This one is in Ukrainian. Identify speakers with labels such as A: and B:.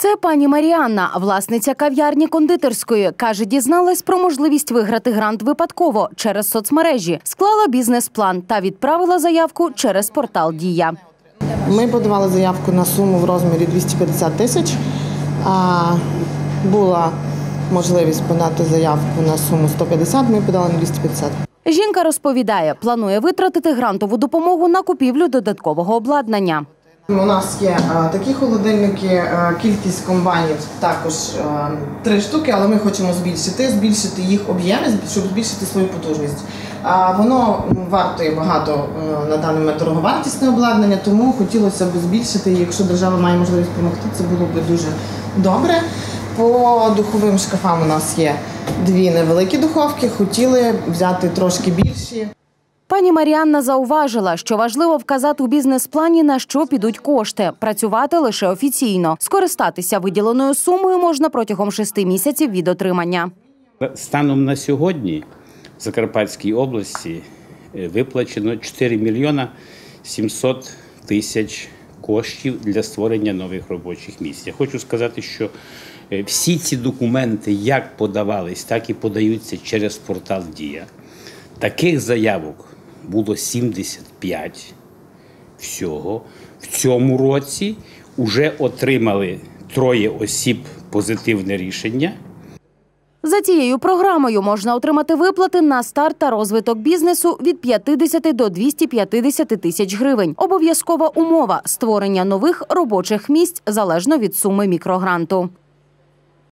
A: Це пані Маріанна, власниця кав'ярні-кондитерської. Каже, дізналась про можливість виграти грант випадково через соцмережі. Склала бізнес-план та відправила заявку через портал «Дія».
B: Ми подавали заявку на суму в розмірі 250 тисяч. Була можливість подати заявку на суму 150, ми подали на 250.
A: Жінка розповідає, планує витратити грантову допомогу на купівлю додаткового обладнання.
B: У нас є такі холодильники, кількість комбайнів також 3 штуки, але ми хочемо збільшити їх об'єми, щоб збільшити свою потужність. Воно вартує багато на даний момент дороговартісне обладнання, тому хотілося б збільшити, і якщо держава має можливість допомогти, це було б дуже добре. По духовим шкафам у нас є 2 невеликі духовки, хотіли взяти трошки більші.
A: Пані Маріанна зауважила, що важливо вказати у бізнес-плані, на що підуть кошти. Працювати лише офіційно. Скористатися виділеною сумою можна протягом 6 місяців від отримання.
C: Станом на сьогодні в Закарпатській області виплачено 4 мільйона 700 тисяч коштів для створення нових робочих місць. Я хочу сказати, що всі ці документи як подавались, так і подаються через портал «Дія». Таких заявок було 75 всього. В цьому році вже отримали 3 осіб позитивне рішення.
A: За цією програмою можна отримати виплати на старт та розвиток бізнесу від 50 до 250 тисяч гривень. Обов'язкова умова – створення нових робочих місць залежно від суми мікрогранту.